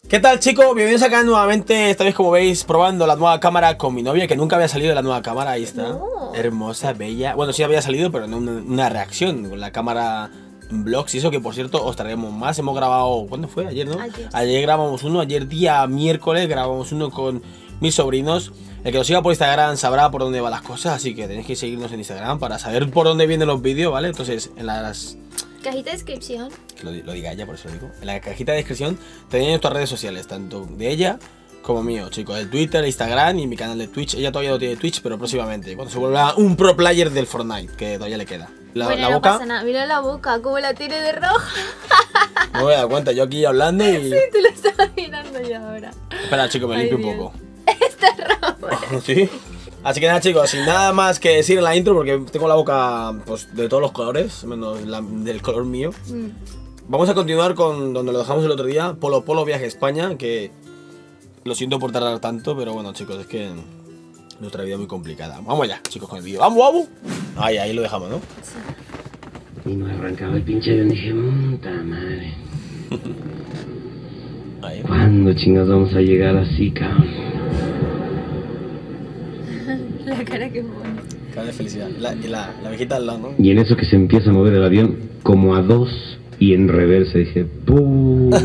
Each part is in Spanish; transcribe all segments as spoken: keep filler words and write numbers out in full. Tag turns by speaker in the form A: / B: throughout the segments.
A: ¿Qué tal, chicos? Bienvenidos acá nuevamente. Esta vez, como veis, probando la nueva cámara con mi novia, que nunca había salido de la nueva cámara. Ahí está. No. Hermosa, bella. Bueno, sí había salido, pero no una, una reacción con la cámara en vlogs. Y eso que, por cierto, os traeremos más. Hemos grabado... ¿Cuándo fue? Ayer, ¿no? Ayer. Ayer grabamos uno. Ayer día miércoles grabamos uno con mis sobrinos. El que nos siga por Instagram sabrá por dónde van las cosas. Así que tenéis que seguirnos en Instagram para saber por dónde vienen los vídeos, ¿vale? Entonces, en las...
B: cajita de descripción.
A: Que lo, lo diga ella, por eso lo digo. En la cajita de descripción tenéis nuestras redes sociales, tanto de ella como mío, chicos. El Twitter, el Instagram y mi canal de Twitch. Ella todavía no tiene Twitch, pero próximamente, cuando se vuelva un pro player del Fortnite, que todavía le queda. La,
B: bueno,
A: la
B: no
A: boca.
B: Pasa nada. Mira la boca, cómo la tiene de roja.
A: No me voy a dar cuenta, yo aquí hablando y.
B: Sí, tú lo estabas mirando ya ahora.
A: Espera, chicos, me
B: Ay,
A: limpio
B: Dios.
A: un poco.
B: Está rojo.
A: Sí. Así que nada, chicos, sin nada más que decir en la intro, porque tengo la boca pues de todos los colores, menos la, del color mío. Mm. Vamos a continuar con donde lo dejamos el otro día, Polo Polo Viaje a España, que lo siento por tardar tanto, pero bueno, chicos, es que nuestra vida es muy complicada. Vamos allá, chicos, con el vídeo. ¡Vamos, vamos! Ahí, ahí lo dejamos, ¿no?
C: Sí. Y no arrancaba el pinche avión, dije, puta madre.
A: Ahí.
C: ¿Cuándo chingados vamos a llegar así, cabrón?
B: La cara que pone.
A: Cara de felicidad. La, y la, la viejita al lado, ¿no?
C: Y en eso que se empieza a mover el avión, como a dos y en reversa, dije, puta.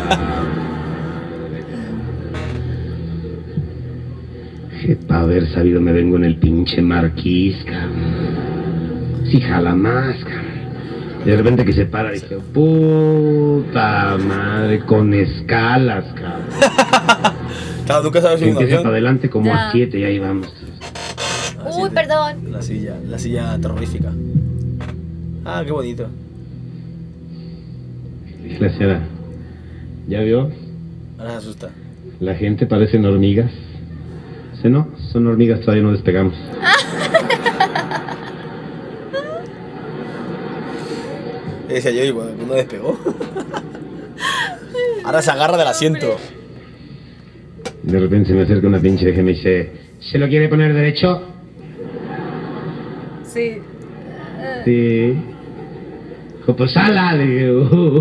C: Que para haber sabido me vengo en el pinche Marquís, cabrón. Si jala más, cabrón. De repente que se para, dije, puta madre, con escalas, cabrón.
A: Claro, nunca sabes si un
C: empieza
A: avión.
C: para adelante como
B: Ya.
C: a siete y ahí vamos.
B: Uy, perdón.
A: La silla, la silla terrorífica. Ah, qué bonito.
C: Dije la señora, ¿ya vio?
A: Ahora se asusta.
C: La gente parecen hormigas. Dice, no, son hormigas, todavía no despegamos.
A: Y decía yo, y bueno, uno despegó. Ahora se agarra del asiento.
C: De repente se me acerca una pinche vieja y me dice, ¿se lo quiere poner derecho?
B: Sí.
C: Sí. Dijo, pues ala, le dije,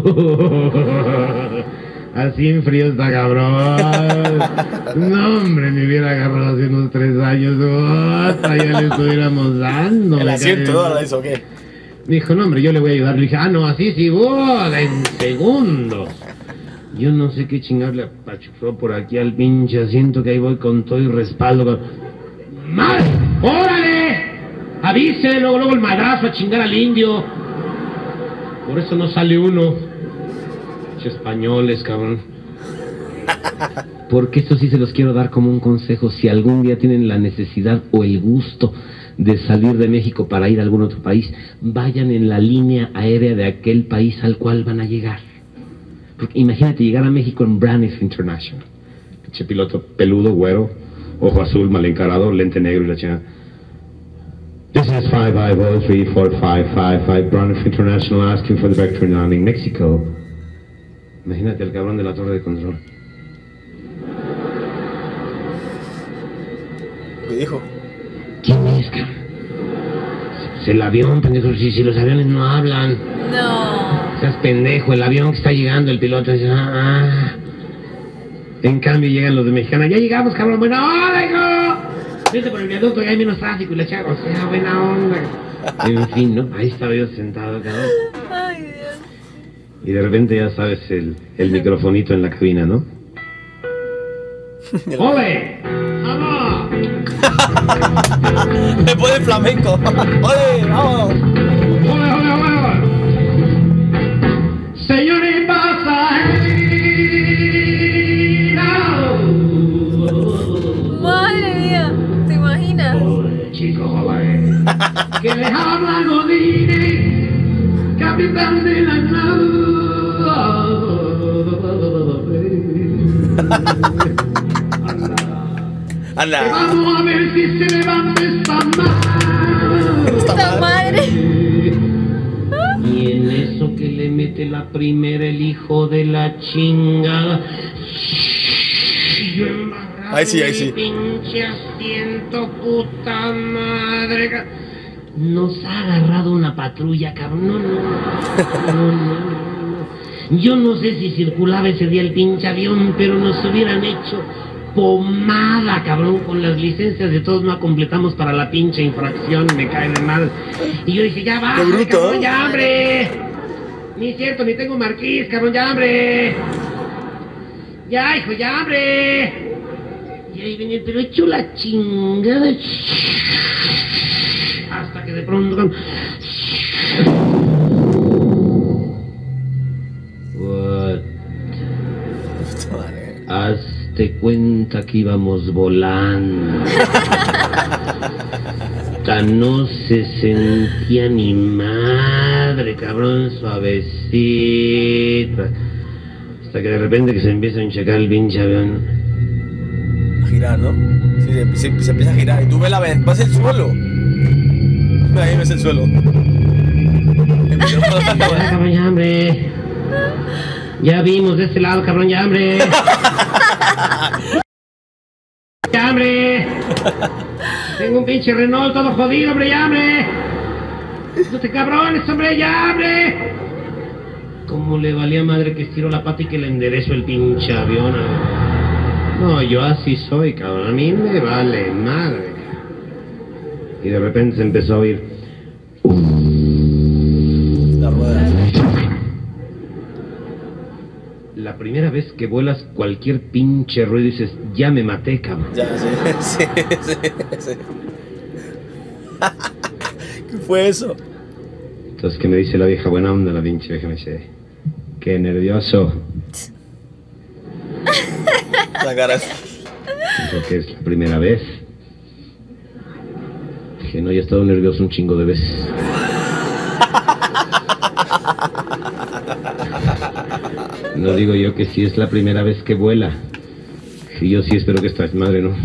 C: uh, así en frío está cabrón. No, hombre, me hubiera agarrado hace unos tres años. Uh, hasta ya le estuviéramos dando.
A: El asiento, ¿no? ¿Ahora eso o qué?
C: Me dijo, no, hombre, yo le voy a ayudar. Le dije, ah, no, así sí, uh, en segundos. Yo no sé qué chingar le apachurró por aquí al pinche asiento, que ahí voy con todo y respaldo. Con... ¡Mal! ¡Órale! Avise, luego, luego el madrazo a chingar al indio. Por eso no sale uno. Pinche españoles, cabrón. Porque esto sí se los quiero dar como un consejo. Si algún día tienen la necesidad o el gusto de salir de México para ir a algún otro país, vayan en la línea aérea de aquel país al cual van a llegar. Porque imagínate llegar a México en Braniff International. Pinche piloto peludo, güero, ojo azul, mal encarado, lente negro y la chingada. This is five five zero three four five five five Braniff International asking for the vector landing Mexico. Imagínate el cabrón de la torre de control.
A: ¿Qué dijo?
C: ¿Quién es, cabrón? Es el avión, pendejo. Si, si los aviones no hablan.
B: No.
C: Seas pendejo, el avión que está llegando, el piloto dice, ah, ah. En cambio llegan los de Mexicana, ya llegamos, cabrón, buena onda, hijo. Vete por el viaducto, ya hay menos tráfico y la chava, o sea, buena onda. En fin, ¿no? Ahí estaba yo sentado, cabrón.
B: Ay, Dios.
C: Y de repente ya sabes el, el microfonito en la cabina, ¿no? ¡Ole! ¡Vamos!
A: Me pone flamenco. ¡Ole! ¡Vamos!
C: ¡Ole, ole, ole! Señores pasajeros.
B: Madre mía. ¿Te imaginas?
C: Ole, chico, joven. Que les habla Godínez, capitán de la nave.
A: ¡Anda!
C: Vamos a ver si se levanta esta madre.
B: Esta madre.
C: Y en eso que le mete la primera el hijo de la chingada.
A: Ahí sí, ahí sí.
C: Pinche asiento, puta madre. Nos ha agarrado una patrulla, cabrón. No, no. No, no, no. Yo no sé si circulaba ese día el pinche avión, pero nos hubieran hecho pomada, cabrón, con las licencias de todos no completamos para la pinche infracción, me cae de mal. Y yo dije, ya va, cabrón, ya, hombre. Ni es cierto, ni tengo marquís, cabrón, ya, hombre. Ya, hijo, ya, hombre. Y ahí venía, pero hecho la chingada. Hasta que de pronto... What? Hazte cuenta que íbamos volando. Tan no se sentía ni madre, cabrón, suavecita. Hasta que de repente que se empieza a checar el pinche avión.
A: A girar, ¿no? Sí, se, se, se empieza a girar. Y tú ves la ven, vas el suelo. Ahí ves el suelo.
C: Ya, cabrón, ya, hombre. Ya vimos de este lado, cabrón, ya, hombre. Ya, hombre. Tengo un pinche Renault todo jodido, hombre, ya, hombre. No te cabrones, hombre, ya, hombre. Como le valía madre que estiro la pata y que le enderezo el pinche avión. No, yo así soy, cabrón. A mí me vale madre. Y de repente se empezó a oír.
A: La rueda.
C: La primera vez que vuelas cualquier pinche ruido dices, ya me maté, cabrón.
A: Ya, sí, sí, sí, sí. ¿Qué fue eso?
C: Entonces, ¿qué me dice la vieja buena onda? La pinche vieja me dice, qué nervioso.
A: La cara.
C: Porque es la primera vez. Dije, no, ya he estado nervioso un chingo de veces. No digo yo que sí es la primera vez que vuela. Y yo sí espero que esta es madre, ¿no?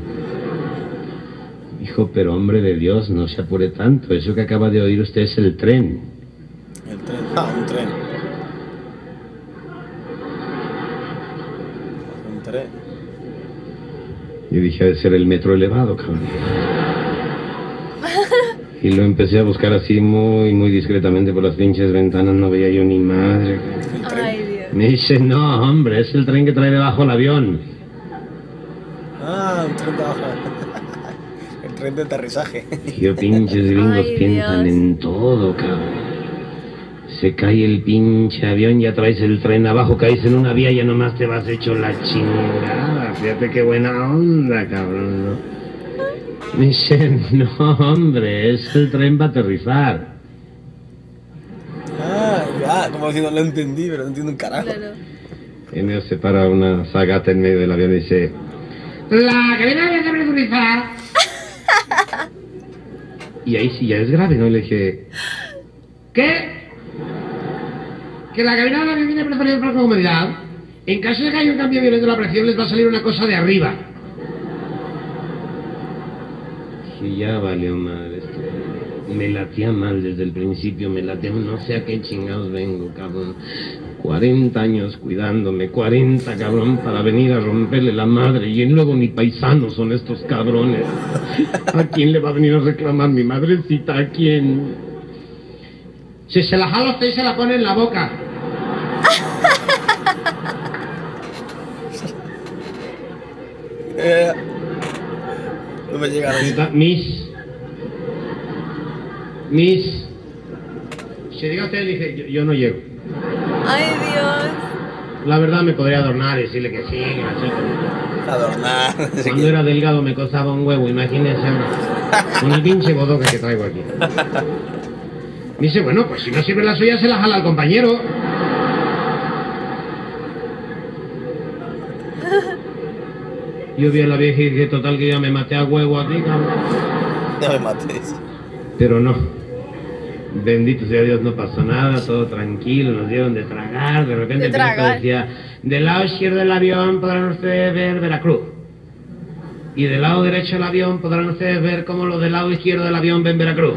C: Hijo, pero hombre de Dios, no se apure tanto. Eso que acaba de oír usted es el tren.
A: El tren. Ah, un tren. Un tren.
C: Yo dije, ha de ser el metro elevado, cabrón. Y lo empecé a buscar así muy, muy discretamente por las pinches ventanas. No veía yo ni madre.
B: Ay, Dios.
C: Me dice, no, hombre, es el tren que trae debajo el avión.
A: Ah, un tren de abajo. El tren de aterrizaje.
C: Yo, pinches gringos
B: Ay,
C: piensan
B: Dios.
C: en todo, cabrón. Se cae el pinche avión, ya traes el tren abajo, caes en una vía y ya nomás te vas hecho la chingada. Fíjate qué buena onda, cabrón, ¿no? Me dicen, no, hombre, es el tren para aterrizar.
A: Ah, ya, como si no lo entendí, pero no entiendo un carajo.
B: Claro.
C: Y me separa una zagata en medio del avión y dice, la cabina viene a presurizar. Y ahí sí ya es grave, ¿no? Y le dije, ¿qué? Que la cabina del avión viene a presurizar por comodidad. En caso de que haya un cambio violento de la presión, les va a salir una cosa de arriba. Y ya valió madre esto. Me latía mal desde el principio, me latía, no sé a qué chingados vengo, cabrón. cuarenta años cuidándome, cuarenta, cabrón, para venir a romperle la madre. Y luego ni paisanos son estos cabrones. ¿A quién le va a venir a reclamar mi madrecita? ¿A quién? Si se la jala usted y se la pone en la boca.
A: Eh, no me llegaron.
C: Miss. Miss. Si diga usted, dije, yo, yo no llego.
B: Ay, Dios.
C: La verdad me podría adornar y decirle que sí, que así.
A: Adornar.
C: Cuando era delgado me costaba un huevo, imagínese ahora. Con el pinche bodoque que traigo aquí. Me dice, bueno, pues si no sirve la suya, se la jala al compañero. Yo vi a la vieja y dije, total que ya me maté a huevo aquí, cabrón.
A: Ya me mates.
C: Pero no. Bendito sea Dios, no pasó nada, todo tranquilo, nos dieron de tragar. De repente
B: De
C: el piloto
B: tragar.
C: decía, del lado izquierdo del avión podrán ustedes ver Veracruz. Y del lado derecho del avión podrán ustedes ver cómo los del lado izquierdo del avión ven Veracruz.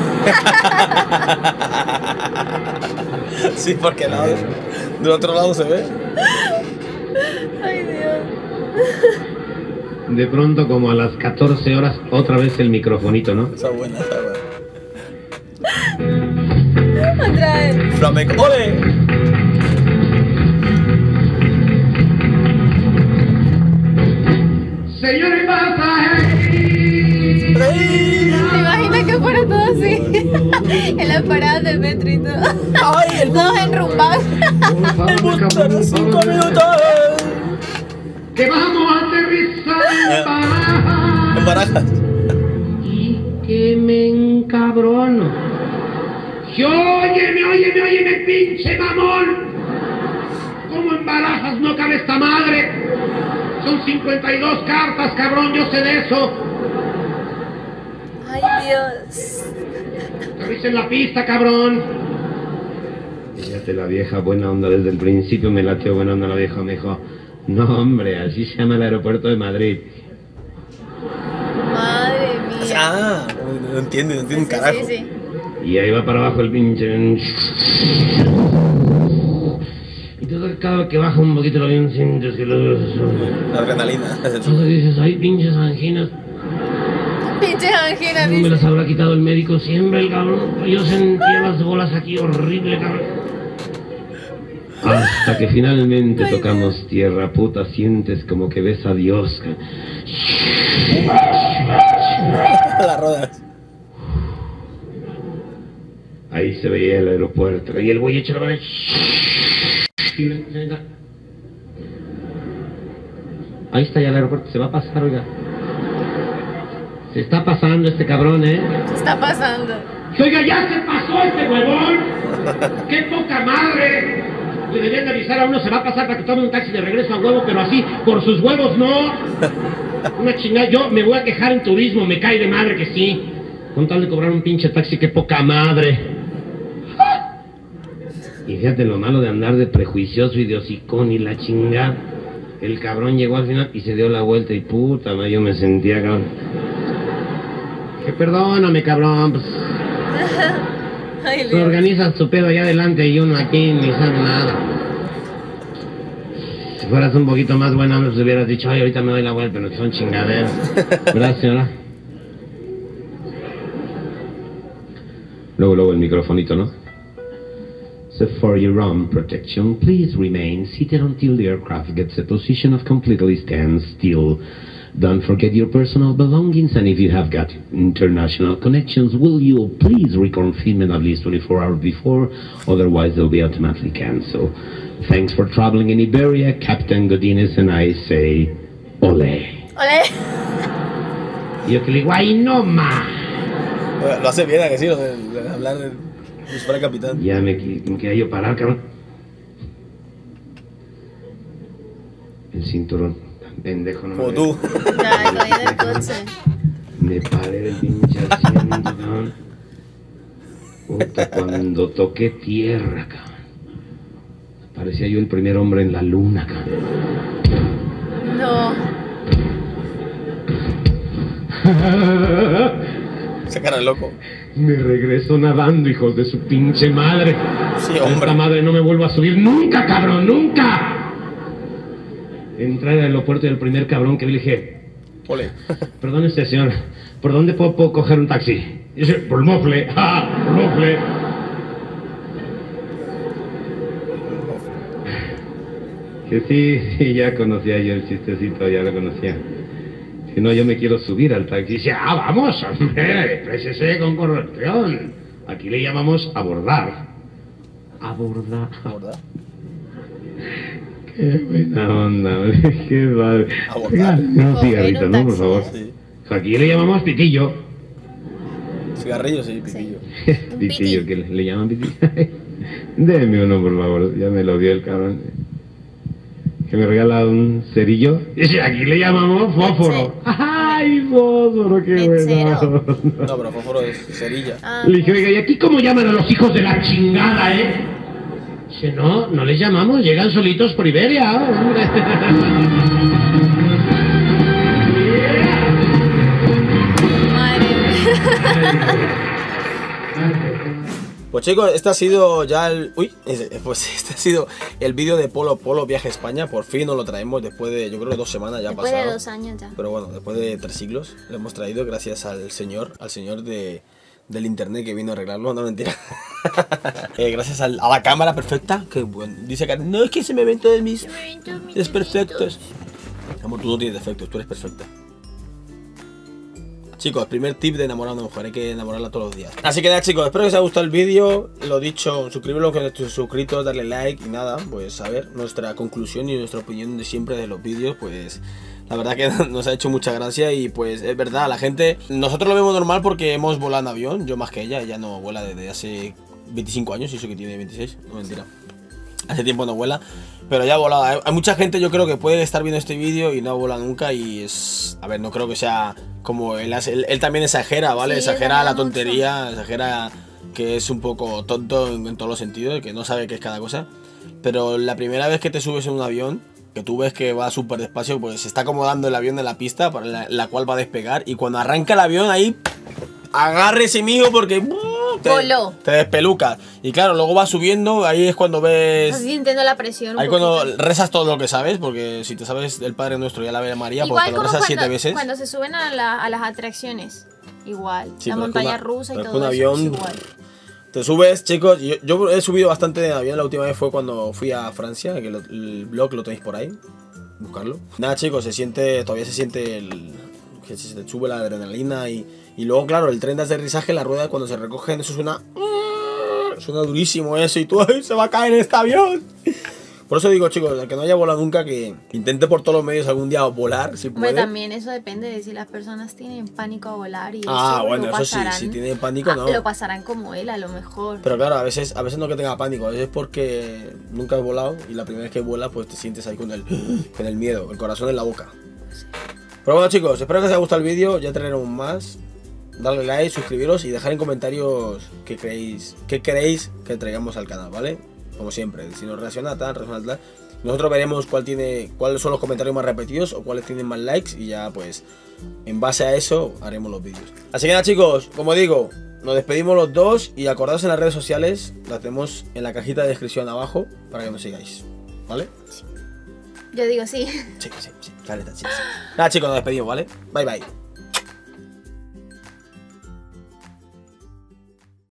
A: Sí, porque al lado, del otro lado se ve.
B: Ay, Dios.
C: De pronto, como a las catorce horas, otra vez el microfonito, ¿no?
A: Esa buena, esa buena.
B: Otra vez.
A: Flamenco. ¡Ole!
B: las paradas del metro y todo.
A: ¡Ay, el
B: Todos enrumbados.
A: el bus de cinco minutos!
C: Que vamos a aterrizar en Barajas.
A: En Barajas.
C: Y que me encabrono. ¡Que óyeme, óyeme, óyeme, pinche mamón! ¿Cómo en Barajas no cabe esta madre? Son cincuenta y dos cartas, cabrón, yo sé de eso.
B: Ay, Dios.
C: Aterricen la pista, cabrón. Fíjate, la vieja buena onda desde el principio me latió buena onda la vieja, me dijo, no hombre, así se llama el aeropuerto de Madrid.
B: Madre mía.
A: Ah, no entiende, no entiende un carajo.
B: Sí, sí.
C: Y ahí va para abajo el pinche... Y todo cada vez que baja un poquito el avión sientes que lo...
A: La adrenalina.
C: Entonces dices, ay, pinches anginas.
B: Pinches anginas,
C: No me
B: dice.
C: las habrá quitado el médico siempre, el cabrón. Yo sentía las bolas aquí horrible, cabrón. Hasta que finalmente
B: Ay,
C: tocamos
B: Dios.
C: tierra, puta, sientes como que ves a Dios.
A: Las rodas.
C: Ahí se veía el aeropuerto. Y el güey hecho la mano. Ahí está ya el aeropuerto, se va a pasar, oiga. Se está pasando este cabrón, ¿eh?
B: ¿Qué está pasando?
C: Oiga, ya se pasó este huevón. ¡Qué poca madre! Le debían de avisar a uno, se va a pasar para que tome un taxi de regreso a huevo, pero así, por sus huevos no. Una chingada, yo me voy a quejar en turismo, me cae de madre que sí. Con tal de cobrar un pinche taxi, qué poca madre. Y fíjate lo malo de andar de prejuicioso y de hocicón y la chingada. El cabrón llegó al final y se dio la vuelta y puta, madre, yo me sentía cabrón. Que perdóname, cabrón, pues...
B: Ay,
C: Tú
B: Dios.
C: organizas tu pedo allá adelante y uno aquí ni sabe nada. Si fueras un poquito más buena, me hubieras dicho, ay, ahorita me doy la vuelta, pero son chingaderas. ¿Verdad, señora? Luego, luego el microfonito, ¿no? So for your own protection, please remain seated until the aircraft gets a position of completely standstill. Don't forget your personal belongings, and if you have got international connections, will you please reconfirm it at least twenty-four hours before, otherwise they'll be automatically cancelled. Thanks for traveling in Iberia, Captain Godinez, and I say, ole.
B: Ole.
C: Y yo que le digo, ay, no ma.
A: Lo hace bien, ¿a que sí? Lo de, de hablar de... Si fuera capitán.
C: Ya me, qui- me quería yo parar, cabrón. El cinturón, tan pendejo, no me
A: Como
C: ve.
A: tú.
B: Ya, el dueño del coche.
C: Me paré del pinche asiento, cabrón. Puta, cuando toqué tierra, cabrón. Parecía yo el primer hombre en la luna, cabrón.
B: No.
A: Esa cara de loco.
C: Me regreso nadando, hijos de su pinche madre.
A: Sí,
C: A
A: hombre.
C: esta madre no me vuelvo a subir nunca, cabrón, nunca. Entré al aeropuerto y el primer cabrón que vi le dije,
A: Ole.
C: perdón, este señor, ¿por dónde puedo, puedo coger un taxi? Y dice, por el mofle, ah, por el mofle. Que sí, sí, ya conocía yo el chistecito, ya lo conocía. Si no, yo me quiero subir al taxi. Y dice, ah, vamos, hombre, exprésese con corrección. Aquí le llamamos abordar. Abordar.
A: ¿Verdad?
C: Qué buena onda, hombre, qué padre.
A: Abordar.
C: No,
B: Coger
C: cigarrito,
B: un
C: ¿no? Por
B: taxi,
C: favor.
A: Sí.
C: Aquí le llamamos pitillo.
A: Cigarrillo, sí, pitillo.
B: Un
C: Pitillo,
B: piti.
C: que le, le llaman pitillo. Deme uno, por favor. Ya me lo dio el cabrón. Que me regala un cerillo. Dice, aquí le llamamos fósforo. ¡Ay, fósforo! ¡Qué
B: Mechero.
C: bueno!
A: No, pero fósforo es cerilla.
B: Ah,
C: Le dije, oiga, ¿y aquí cómo llaman a los hijos de la chingada, eh? Dice, no, no les llamamos, llegan solitos por Iberia, hombre.
B: madre mía.
A: Pues chicos, este ha sido ya el... Uy, ese- pues este ha sido el vídeo de Polo Polo Viaje a España. Por fin nos lo traemos después de, yo creo que dos semanas ya ha
B: Después
A: pasado.
B: de dos años ya.
A: Pero bueno, después de tres siglos lo hemos traído gracias al señor, al señor de, del internet que vino a arreglarlo, no mentira. Eh, gracias al- a la cámara perfecta, que bueno, dice que no es que se me ven todos mis desperfectos. Amor, tú no tienes defectos, tú eres perfecta. Chicos, primer tip de enamorar a una mujer, hay que enamorarla todos los días. Así que nada, chicos, espero que os haya gustado el vídeo. Lo dicho, suscribiros que no estéis suscritos, darle like y nada, pues a ver nuestra conclusión y nuestra opinión de siempre de los vídeos, pues la verdad que nos ha hecho mucha gracia y pues es verdad, la gente, nosotros lo vemos normal porque hemos volado en avión, yo más que ella, ella no vuela desde hace veinticinco años y eso que tiene veintiséis, no mentira. Hace tiempo no vuela, pero ya ha volado. Hay, hay mucha gente, yo creo, que puede estar viendo este vídeo y no ha volado nunca y es... A ver, no creo que sea como él, él, él también exagera, ¿vale?
B: Sí,
A: exagera la
B: mucho.
A: tontería, exagera que es un poco tonto en, en todos los sentidos, que no sabe qué es cada cosa. Pero la primera vez que te subes en un avión, que tú ves que va súper despacio, pues se está acomodando el avión en la pista para la, la cual va a despegar y cuando arranca el avión ahí, agárrese mijo porque... Te,
B: Voló.
A: te despelucas. Y claro, luego vas subiendo, ahí es cuando ves...
B: Estás sintiendo la presión. un
A: Ahí cuando
B: poquito.
A: rezas todo lo que sabes, porque si te sabes el Padre Nuestro y a la Ave María, pues
B: Igual
A: te lo
B: como
A: rezas
B: cuando,
A: siete veces.
B: cuando se suben a, la- a las atracciones. Igual.
A: Sí,
B: la
A: pero es que
B: montaña
A: una-
B: rusa y
A: pero es
B: todo
A: que un
B: eso.
A: avión-
B: es igual.
A: Te subes, chicos. Yo, yo he subido bastante en avión. La última vez fue cuando fui a Francia, que lo- el blog lo tenéis por ahí. Buscarlo. Nada, chicos, se siente, todavía se siente el... que se te sube la adrenalina y, y luego, claro, el tren de aterrizaje, la rueda cuando se recogen, eso suena... Suena durísimo eso y tú, ¡ay, se va a caer este avión! Por eso digo, chicos, el que no haya volado nunca, que intente por todos los medios algún día volar, si
B: Hombre,
A: puede.
B: también eso depende de si las personas tienen pánico a volar y
A: Ah,
B: eso
A: bueno,
B: lo
A: eso sí,
B: pasarán,
A: si tienen pánico,
B: ah,
A: no.
B: Lo pasarán como él, a lo mejor.
A: Pero claro, a veces, a veces no que tenga pánico, a veces porque nunca has volado y la primera vez que vuelas pues te sientes ahí con el, con el miedo, el corazón en la boca. Pero bueno, chicos, espero que os haya gustado el vídeo, ya traeremos más. Darle like, suscribiros y dejar en comentarios qué creéis, qué queréis que traigamos al canal, ¿vale? Como siempre, si nos reacciona tal, reacciona tal. Nosotros veremos cuál tiene, cuáles son los comentarios más repetidos o cuáles tienen más likes y ya pues en base a eso haremos los vídeos. Así que nada, chicos, como digo, nos despedimos los dos y acordaos en las redes sociales, las tenemos en la cajita de descripción abajo para que nos sigáis, ¿vale?
B: Yo digo sí.
A: Sí, sí, sí, clarita, sí, sí. Nada, chicos, nos despedimos, ¿vale? Bye, bye.